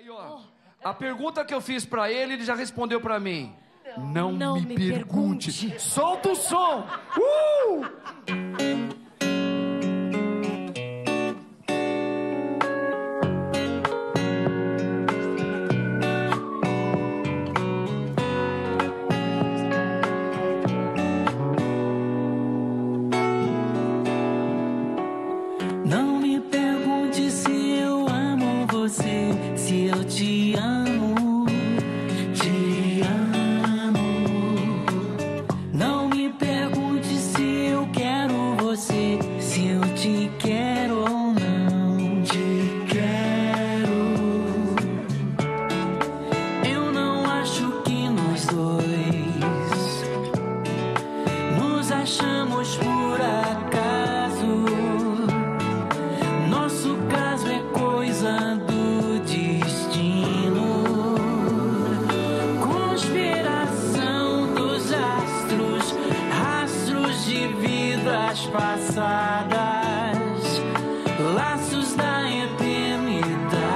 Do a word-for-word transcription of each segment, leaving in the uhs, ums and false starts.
Aí, ó, a pergunta que eu fiz pra ele, ele já respondeu pra mim. Não, Não me, me pergunte. pergunte. Solta o som. Uh! Não me pergunte se eu amo você, se eu te amo, te amo. Não me pergunte se eu quero você, se eu te quero ou não, te quero. Eu não acho que nós dois nos achamos por acaso. Nosso caso é coisa do destino, conspiração dos astros, rastros de vidas passadas, laços da eternidade.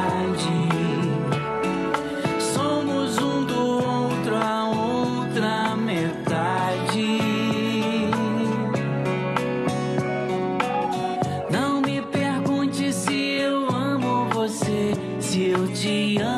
Somos um do outro, a outra metade. Não me pergunte se eu amo você, se eu te amo.